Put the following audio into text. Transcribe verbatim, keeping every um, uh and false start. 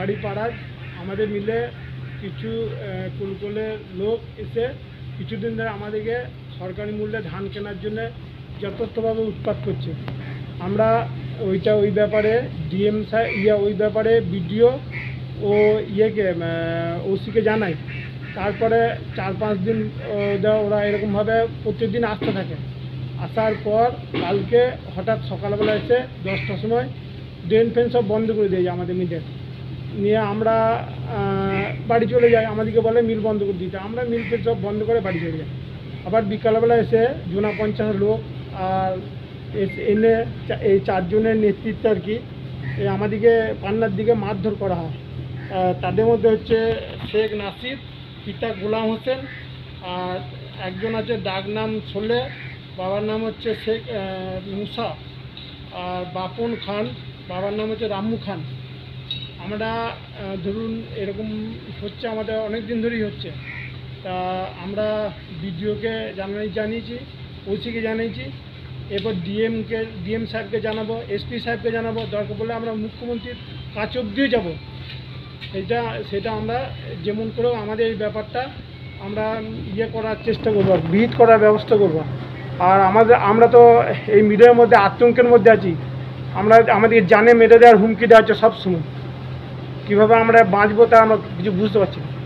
বাড়ি পাড়ায় আমাদের মিলে কিছু কুলকুলের লোক এসে কিছুদিন ধরে আমাদেরকে সরকারি মূল্যে ধান কেনার জন্য যথার্থভাবে উৎপাত করছে। আমরা ওইটা ওই ব্যাপারে ডিএম স্যার ইয়া ওই ব্যাপারে বিডিও ও ইয়েকে ওসিকে জানাই। তারপরে চার পাঁচ দিন ওরা এরকমভাবে প্রত্যেকদিন আসতে থাকে। আসার পর কালকে হঠাৎ সকালবেলা এসে দশটার সময় ড্রেন ফ্রেন সব বন্ধ করে দিয়ে আমাদের মিলের নিয়ে আমরা বাড়ি চলে যাই। আমাদেরকে বলে মিল বন্ধ করে দিতে, আমরা মিল ফেল সব বন্ধ করে বাড়ি চলে যাই। আবার বিকালবেলা এসে জোনা পঞ্চাশ লোক আর এনে এই চারজনের নেতৃত্বে আর কি আমাদেরকে পান্নার দিকে মারধর করা হয়। তাদের মধ্যে হচ্ছে শেখ নাসির, পিতা গোলাম হোসেন, আর একজন আছে ডাক নাম ছোলে, বাবার নাম হচ্ছে শেখ মুসা, আর বাপন খান, বাবার নাম হচ্ছে রামু খান। আমরা ধরুন এরকম হচ্ছে আমাদের অনেক দিন ধরেই হচ্ছে। তা আমরা বিডিওকে জানাই জানিয়েছি, ওসিকে জানিয়েছি, এরপর ডিএমকে ডিএম সাহেবকে জানাবো, এসপি সাহেবকে জানাবো, দরকার পড়লে আমরা মুখ্যমন্ত্রীর কাছে অবধিও যাবো। এটা সেটা আমরা যেমন করেও আমাদের এই ব্যাপারটা আমরা ইয়ে করার চেষ্টা করবো, বিহিত করার ব্যবস্থা করব। আর আমাদের আমরা তো এই মিডিয়ার মধ্যে আতঙ্কের মধ্যে আছি। আমরা আমাদেরকে জানে মেরে দেওয়ার হুমকি দেওয়া হচ্ছে সবসময়। কীভাবে আমরা বাঁচবো তা আমরা কিছু বুঝতে পারছি না।